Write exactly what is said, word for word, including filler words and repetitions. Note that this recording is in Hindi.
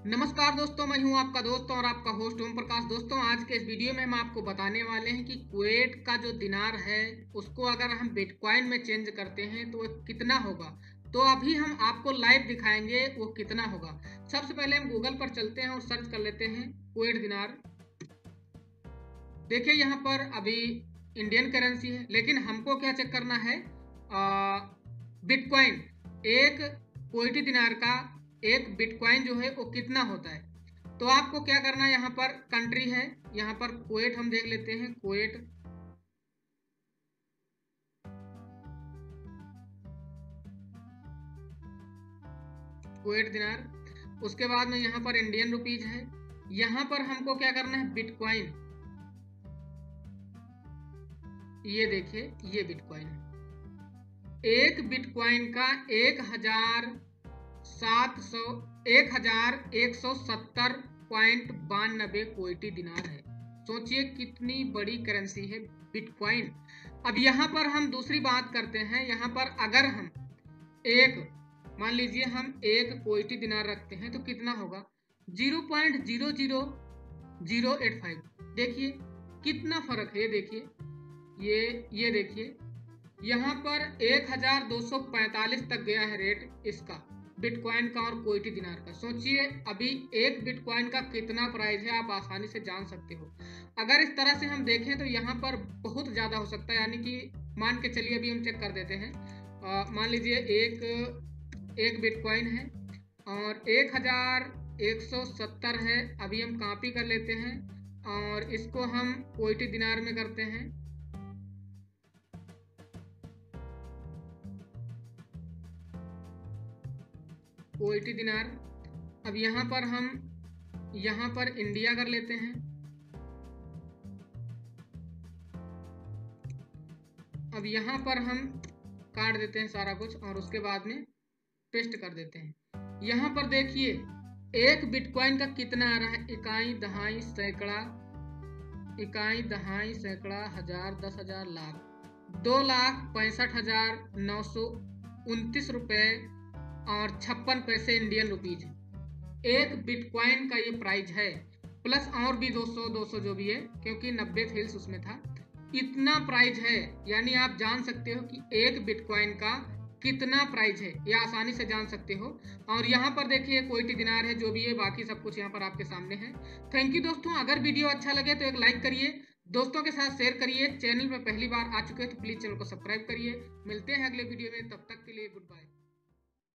नमस्कार दोस्तों, मैं हूं आपका दोस्त और आपका होस्ट ओम प्रकाश। दोस्तों, आज के इस वीडियो में हम आपको बताने वाले हैं कि कुवैत का जो दिनार है उसको अगर हम बिटकॉइन में चेंज करते हैं तो वो कितना होगा। तो अभी हम आपको लाइव दिखाएंगे वो कितना होगा। सबसे पहले हम गूगल पर चलते हैं और सर्च कर लेते हैं कुवैत दिनार। देखिए यहाँ पर अभी इंडियन करेंसी है, लेकिन हमको क्या चेक करना है, बिटकॉइन। एक कुवैती दिनार का एक बिटकॉइन जो है वो कितना होता है। तो आपको क्या करना है, यहाँ पर कंट्री है, यहाँ पर कुवैत हम देख लेते हैं। कुवैत कुवैत दिनार। उसके बाद में यहाँ पर इंडियन रुपीज है। यहाँ पर हमको क्या करना है, बिटकॉइन। ये देखिए, ये बिटकॉइन है। एक बिटकॉइन का एक हजार सात सौ एक हजार एक सौ सत्तर पॉइंट बानबे कुवैती दिनार है। सोचिए कितनी बड़ी करेंसी है बिटकॉइन। अब यहाँ पर हम दूसरी बात करते हैं। यहाँ पर अगर हम एक मान लीजिए हम एक कुवैती दिनार रखते हैं तो कितना होगा, zero point zero zero zero eight five. देखिए कितना फर्क है। देखिए ये ये देखिए यहाँ पर एक हजार दो सौ पैंतालीस तक गया है रेट इसका, बिटकॉइन का और कुवैती दिनार का। सोचिए अभी एक बिटकॉइन का कितना प्राइस है, आप आसानी से जान सकते हो। अगर इस तरह से हम देखें तो यहाँ पर बहुत ज़्यादा हो सकता है। यानी कि मान के चलिए, अभी हम चेक कर देते हैं। मान लीजिए एक एक बिटकॉइन है और एक हजार एक सौ सत्तर है। अभी हम कॉपी कर लेते हैं और इसको हम कुवैती दिनार में करते हैं। कुवैती दिनार। अब यहाँ पर हम यहाँ पर इंडिया कर लेते हैं। अब यहाँ पर हम काट देते हैं सारा कुछ और उसके बाद में पेस्ट कर देते हैं। यहाँ पर देखिए एक बिटकॉइन का कितना आ रहा है, इकाई दहाई सैकड़ा इकाई दहाई सैकड़ा हजार दस हजार लाख दो लाख पैंसठ हजार नौ सौ उनतीस रुपये और छप्पन पैसे इंडियन रुपीज। एक बिटकॉइन का ये प्राइस है, प्लस और भी दो सौ दो सौ जो भी है, क्योंकि नब्बे फिल्स उसमें था। इतना प्राइस है, यानी आप जान सकते हो कि एक बिटकॉइन का कितना प्राइस है, ये आसानी से जान सकते हो। और यहाँ पर देखिए कुवैती दिनार है, जो भी है, बाकी सब कुछ यहाँ पर आपके सामने है। थैंक यू दोस्तों। अगर वीडियो अच्छा लगे तो एक लाइक करिए, दोस्तों के साथ शेयर करिए। चैनल में पहली बार आ चुके हैं तो प्लीज चैनल को सब्सक्राइब करिए। मिलते हैं अगले वीडियो में, तब तक के लिए गुड बाय।